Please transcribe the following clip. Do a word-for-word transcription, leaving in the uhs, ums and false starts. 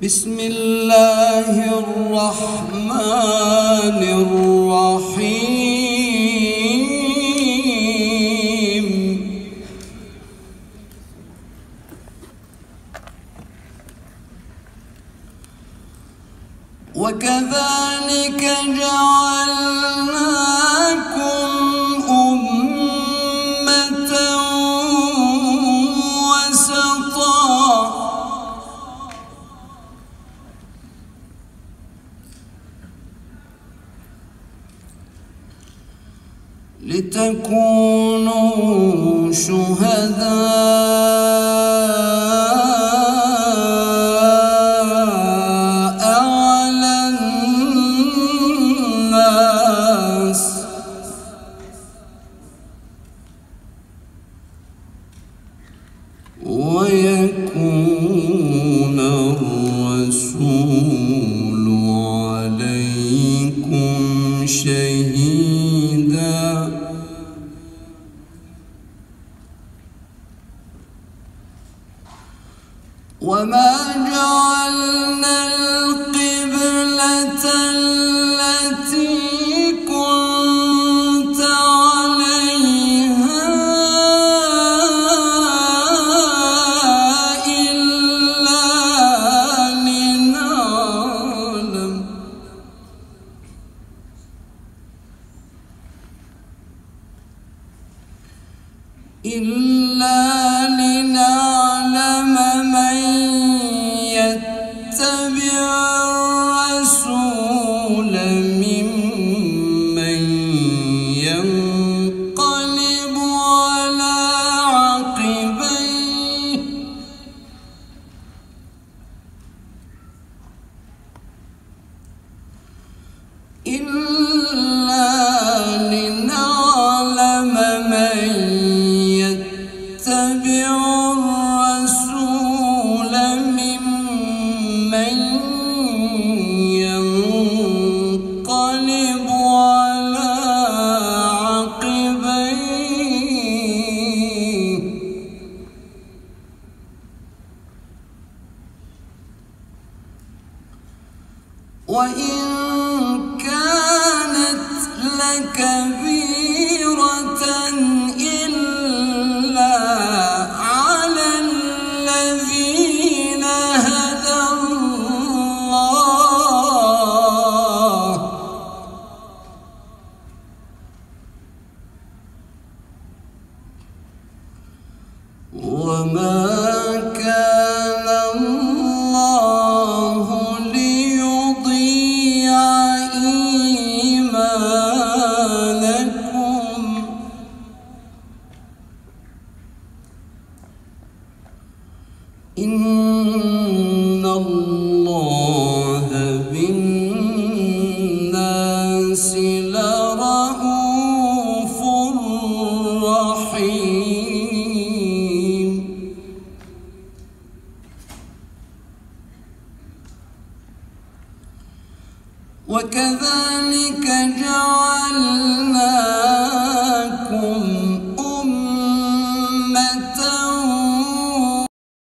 بسم الله الرحمن الرحيم وكذلك جعلناكم أمة وسطا لتكونوا شهداء على الناس ويكون الرسول عليكم شهيدا وما جعلنا القبلة التي كنت عليها إلا لنعلم إلا لنعلم من يتبع الرسول ممن ينقلب على عقبيه إلا لنعلم من يتبع الرسول ممن ينقلب على عقبيه وإن كانت لكبيرة إلا على الذين هدى الله وما كان الله ليضيع إيمانكم إن الله بالناس لرءوف رحيم وكذلك جعلنا